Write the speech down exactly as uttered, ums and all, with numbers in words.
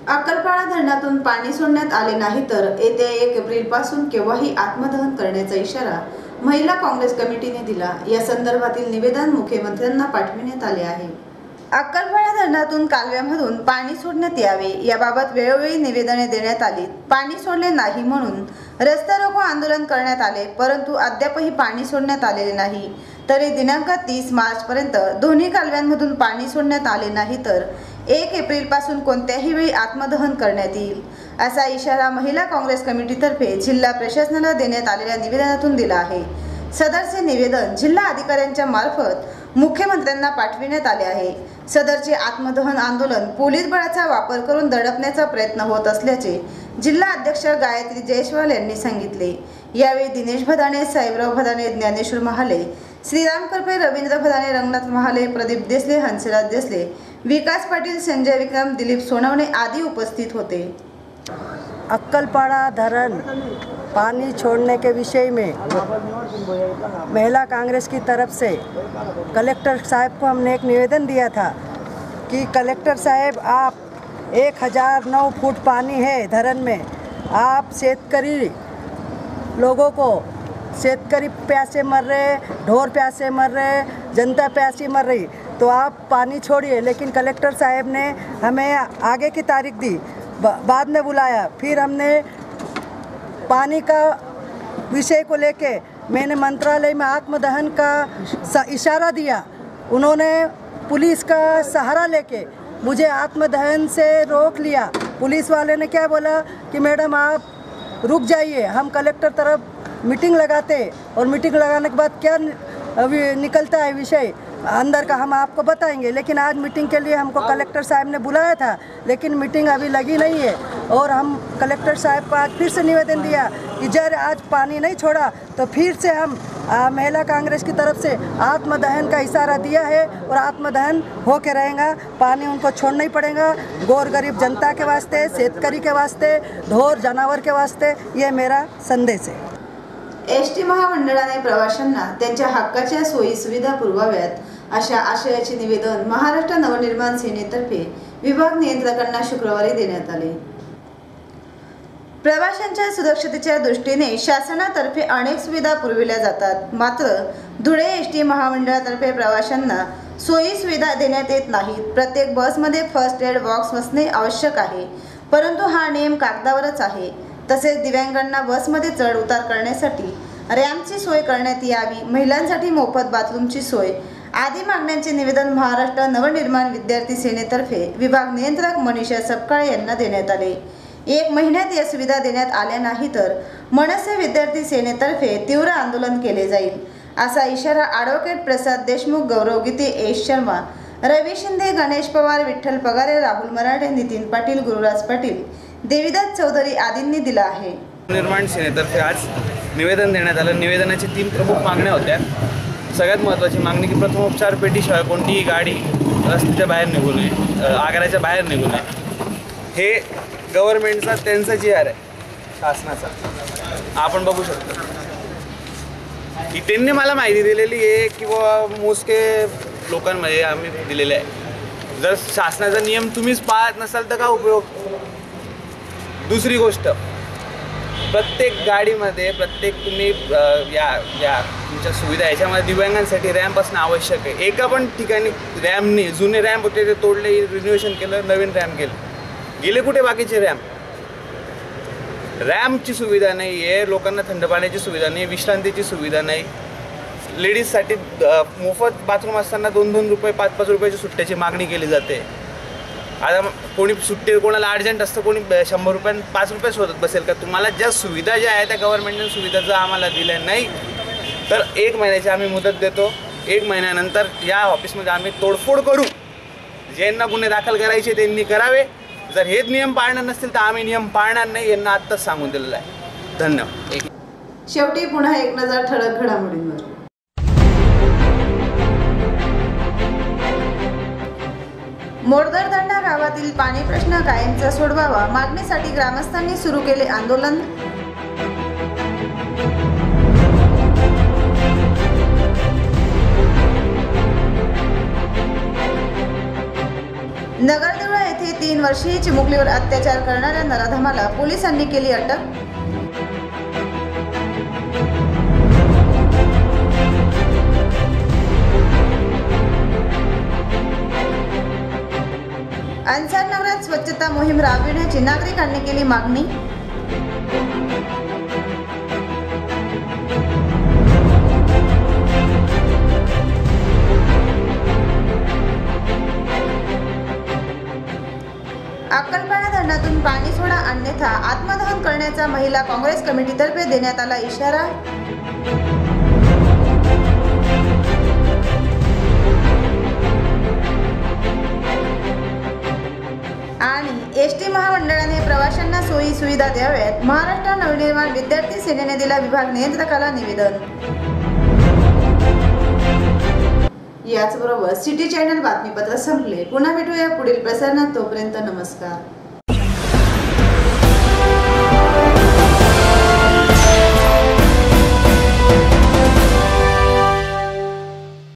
अक्कलपाडा धरणातून पाणी सोडण्यात आले नाही तर येत्या एक एप्रिल पासून केव्हाही आत्मदहन करण्याचा इशारा महिला काँग्रेस कमिटीने दिला। या संदर्भातील निवेदन मुख्यमंत्र्यांना पाठविण्यात आले आहे। अक्कलपाडा धरणातून कालव्यामधून पाणी सोडण्यात यावे याबाबत वेळोवेळी निवेदने देण्यात आली। पाणी सोडले नाही म्हणून रस्ता रोको आंदोलन करण्यात आले, परंतु अद्यापही पाणी सोडण्यात आलेले नाही। तरी दिनांक तीस मार्च पर्यंत दोन्ही कालव्यांमधून पाणी सोडण्यात आले नाही तर एक एप्रिल पासून कोणत्याही वेळी आत्मदहन करण्यात येईल, असा इशारा महिला काँग्रेस कमिटीतर्फे जिल्हा प्रशासनाला देण्यात आलेल्या निवेदनातून दिला आहे। सदरचे निवेदन जिल्हा अधिकाऱ्यांच्या मार्फत मुख्यमंत्र्यांना पाठविण्यात आले आहे। सदरचे आत्मदहन आंदोलन पोलीस बळाचा वापर करून दडपण्याचा प्रयत्न होत असल्याचे जिल्हा अध्यक्ष गायत्री जयस्वाल यांनी सांगितले। यावेळी दिनेश भदाणे, साहेबराव भदाणे, ज्ञानेश्वर महाले, श्रीराम करपे, रवींद्र भदाणे, रंगनाथ महाले, प्रदीप देसले, हंसराज देसले, विकास पाटील, संजय विक्रम, दिलीप सोनवणे आदि उपस्थित होते। अक्कलपाड़ा धरण पानी छोड़ने के विषय में महिला कांग्रेस की तरफ से कलेक्टर साहब को हमने एक निवेदन दिया था कि कलेक्टर साहब आप एक हज़ार नौ फुट पानी है धरण में, आप शेतकरी लोगों को, शेतकरी प्यासे मर रहे, ढोर प्यासे मर रहे, जनता प्यासी मर रही, तो आप पानी छोड़िए। लेकिन कलेक्टर साहब ने हमें आगे की तारीख दी, बाद में बुलाया। फिर हमने पानी का विषय को लेके मैंने मंत्रालय में आत्मदहन का इशारा दिया। उन्होंने पुलिस का सहारा लेके मुझे आत्मदहन से रोक लिया। पुलिस वाले ने क्या बोला कि मैडम आप रुक जाइए, हम कलेक्टर तरफ मीटिंग लगाते, और मीटिंग लगाने के बाद क्या अभी निकलता है विषय अंदर का हम आपको बताएंगे। लेकिन आज मीटिंग के लिए हमको कलेक्टर साहब ने बुलाया था, लेकिन मीटिंग अभी लगी नहीं है। और हम कलेक्टर साहब को आज फिर से निवेदन दिया कि जब आज पानी नहीं छोड़ा तो फिर से हम आ, महिला कांग्रेस की तरफ से आत्मदहन का इशारा दिया है, और आत्मदहन हो के रहेगा। पानी उनको छोड़ना ही पड़ेगा, गोर गरीब जनता के वास्ते, शेतकरी के वास्ते, ढोर जनावर के वास्ते। ये मेरा संदेश है। एस टी महामंडळाने प्रवाशांना त्यांच्या हक्काच्या सोयी सुविधा पुरवाव्यात अशा आशयाचे निवेदन महाराष्ट्र नवनिर्माण सेनेतर्फे विभाग नियंत्रकांना शुक्रवारी देण्यात आले। प्रवाशांच्या सुरक्षतेच्या दृष्टीने शासनातर्फे अनेक सुविधा पुरविल्या जातात, मात्र धुळे एस टी महामंडळातर्फे प्रवाशांना सोयी सुविधा देण्यात येत नाहीत। प्रत्येक बसमध्ये फर्स्ट एड बॉक्स असणे आवश्यक आहे, परंतु हा नियम कागदावरच आहे। तसेच दिव्यांगांना बसमध्ये चढ उतार करण्यासाठी रॅम्पची सोय करण्यात यावी, महिलांसाठी मोफत बाथरूमची सोय आदी मागण्यांचे निवेदन महाराष्ट्र नवनिर्माण विद्यार्थी सेनेतर्फे विभाग नियंत्रक मनीषा सपकाळे यांना देण्यात आले। एक महिन्यात या सुविधा देण्यात आल्या नाही तर मनसे विद्यार्थी सेनेतर्फे तीव्र आंदोलन केले जाईल, असा इशारा ॲडव्होकेट प्रसाद देशमुख, गौरव गीते, एस शर्मा, रवी शिंदे, गणेश पवार, विठ्ठल पगारे, राहुल मराठे, नितीन पाटील, गुरुराज पाटील, देवीदास चौधरी आदींनी दिला आहे। निर्माण सेनेतर्फे आज निवेदन देण्यात आलं। निवेदनाची तीन प्रमुख मागण्या होत्या। सगळ्यात महत्त्वाची मागणी की प्रथमोपचार पेटीशिवाय कोणतीही गाडी रस्त्याच्या बाहेर निघू नये, आगाराच्या बाहेर निघू नये। हे गव्हर्नमेंटचा त्यांचा जी आर आहे शासनाचा, आपण बघू शकतो की त्यांनी मला माहिती दिलेली आहे किंवा मोजके लोकांमध्ये आम्ही दिलेले आहे। जर शासनाचा नियम तुम्हीच पाळत नसाल तर काय उपयोग। दुसरी गोष्ट, प्रत्येक गाडीमध्ये प्रत्येक तुम्ही या या तुमच्या सुविधा याच्यामध्ये दिव्यांगांसाठी रॅम्प असणं आवश्यक आहे। एका पण ठिकाणी रॅम्पने, जुने रॅम्प होते ते तोडले, रिनोव्हेशन केलं, नवीन रॅम्प केलं, गेले कुठे बाकीचे रॅम्प? रॅम्पची सुविधा नाही आहे, लोकांना थंड पाण्याची सुविधा नाही, विश्रांतीची सुविधा नाही। लेडीजसाठी मोफत बाथरूम असताना दोन दोन रुपये पाच पाच रुपयाची सुट्ट्याची मागणी केली जाते। आता कोणी सुट्टी, कोणाला अर्जंट असतं, कोणी शंभर रुपयां पाच रुपये शोधत बसेल का? तुम्हाला ज्या सुविधा ज्या आहेत त्या गव्हर्नमेंटने सुविधा जर आम्हाला दिल्या नाही तर एक महिन्याची आम्ही मुदत देतो। एक महिन्यानंतर या ऑफिसमध्ये आम्ही तोडफोड करू। ज्यांना गुन्हे दाखल करायचे त्यांनी करावे। जर हेच नियम पाळणार नसतील तर आम्ही नियम पाळणार नाही, यांना आत्ताच सांगून दिलेलं आहे। धन्यवाद। शेवटी पुन्हा एक नजर ठळक घडामोडींवर। मोरदर धरणा गावातील पाणी प्रश्न कायमचा सोडवावा मागणीसाठी ग्रामस्थांनी सुरू केले आंदोलन। नगरदेवळा येथे तीन वर्षीय चिमुकलीवर अत्याचार करणाऱ्या नराधमाला पोलिसांनी केली अटक। अन्सार नगरात स्वच्छता मोहीम राबविण्याची नागरिकांनी केली मागणी। अक्कलपाडा धरणातून पाणी सोडा अन्यथा आत्मदहन करण्याचा महिला काँग्रेस कमिटीतर्फे देण्यात आला इशारा। आणि एस टी महामंडळाने प्रवाशांना सोयी सुविधा द्याव्यात, महाराष्ट्र नवनिर्माण विद्यार्थी सेनेने दिला विभाग नियंत्रकाला निवेदन। याचबरोबर सिटी चॅनल बातमीपत्र संपले। पुन्हा भेटूया पुढील प्रसारणात, तोपर्यंत नमस्कार।